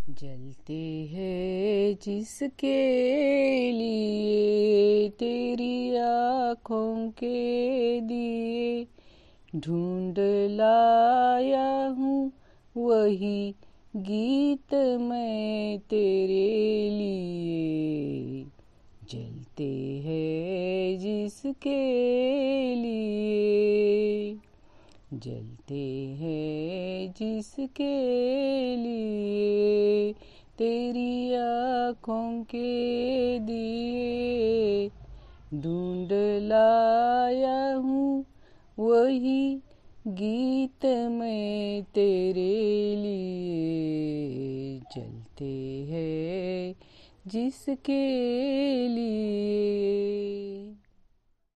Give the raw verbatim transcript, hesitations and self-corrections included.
जलते हैं जिसके लिए तेरी आँखों के दिए, ढूंढ लाया हूँ वही गीत मैं तेरे लिए। जलते हैं जिसके लिए, जलते हैं जिसके लिए तेरी आँखों के दिए, ढूंढ लाया हूँ वही गीत मैं तेरे लिए। जलते हैं जिसके लिए।